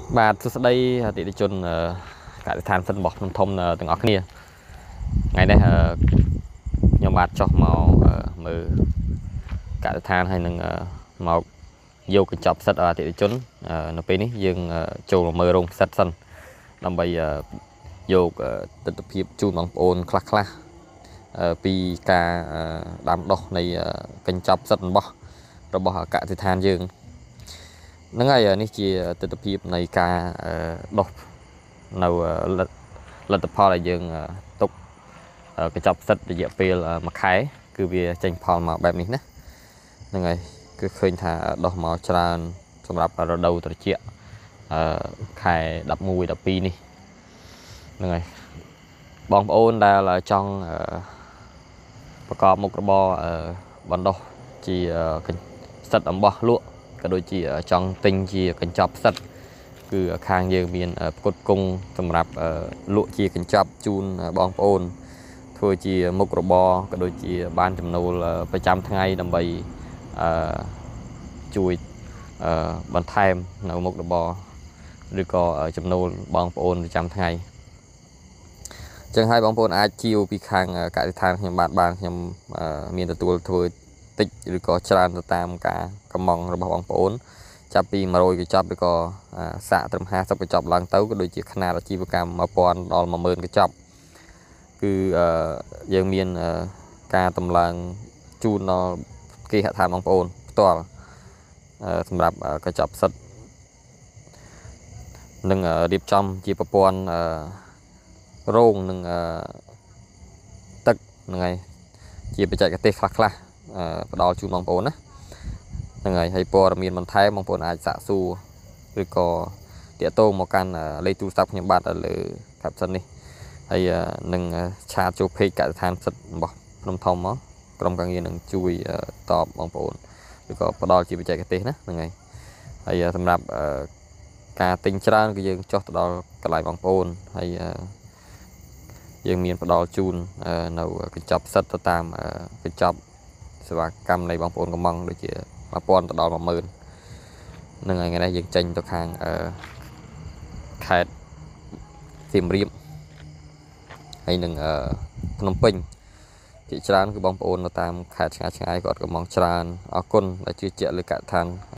បាទសួស្តីអតិថិជនកសិដ្ឋានសិនរបស់ខ្ញុំធំទាំងអស់គ្នាថ្ងៃនេះខ្ញុំបាទចុះមកមើលកសិដ្ឋានហើយនឹងមកយកកញ្ចប់ផ្សិតអតិថិជននៅពេលនេះយើងចូលមកមើលរោងផ្សិតសិនដើម្បីយកទស្សនវិជ្ជាជូនបងប្អូនខ្លះពីការដាំដុះនៃកញ្ចប់ផ្សិតរបស់កសិដ្ឋានយើងហ្នឹងហើយនេះជាទស្សនវិជ្ជានៃការដុះនៅលទ្ធផលដែលយើងទុកកញ្ចប់ផ្សិតរយៈពេល1ខែគឺវាចេញផលមកបែបនេះណាហ្នឹងហើយគឺឃើញថាដុះមកច្រើនសម្រាប់រដូវត្រជាក់ខែ11 12នេះហ្នឹងហើយបងប្អូនដែលចង់ប្រកបមុខរបរបណ្ដុះជាផ្សិតអំបោះលក់ក៏ដូចជាចង់ទិញជាកញ្ចប់ផ្សិតគឺខាងយើងមានផ្គត់ផ្គង់សម្រាប់លក់ជាកញ្ចប់ជូនបងប្អូនធ្វើជាមុខរបរក៏ដូចជាបានចំណូលប្រចាំថ្ងៃដើម្បីជួយបន្ថែមនៅមុខរបរឬក៏ចំណូលបងប្អូនប្រចាំថ្ងៃចឹងហើយបងប្អូនអាចជាវពីខាងកសិដ្ឋានខ្ញុំបានខ្ញុំមានទទួលធ្វើតិចឬក៏ច្រើនទៅតាមការកម្មង់របស់បងប្អូនចាប់ពី100កញ្ចប់ឬក៏សាកត្រឹម50កញ្ចប់ឡើងទៅក៏ដូចជាຂະຫນាតអាជីវកម្ម1000ដល់10000កញ្ចប់គឺយើងមានការតម្លើងជូនដល់គេហដ្ឋានបងប្អូនផ្ទាល់សម្រាប់កញ្ចប់ផ្សិតនឹងរៀបចំជាប្រព័ន្ធរោងនឹងទឹកហ្នឹងហើយជាបច្ចេកទេសខ្លះផ្ដល់ជូនបងប្អូនណាហ្នឹងហើយព័ត៌មានបន្ថែមបងប្អូនអាចសាកសួរឬក៏តាក់ទងមកកាន់លេខទូរស័ព្ទខ្ញុំបាទលើ caption នេះហើយនឹងឆាតចូល page កសិដ្ឋានផ្សិតរបស់ភ្នំធំមកក្រុមការងារនឹងជួយតបបងប្អូនឬក៏ផ្ដល់ជាបច្ចេកទេសណាហ្នឹងហើយសម្រាប់ការទិញច្រើនគឺយើងចុះទៅដល់កន្លែងបងប្អូនហើយយើងមានផ្ដល់ជូននៅកញ្ចប់ផ្សិតទៅតាមកញ្ចប់សេវាកម្មនៃបងប្អូនកំងដូចជា1000ទៅដល់10000ហ្នឹងហើយថ្ងៃនេះយើងចេញទៅខាងខេត្តសៀមរាបហើយនឹងភ្នំពេញជាច្រើនគឺបងប្អូននៅតាមខេត្តឆ្ងាយៗគាត់កំងច្រើនអរគុណដែលជឿជាក់លើកសិដ្ឋាន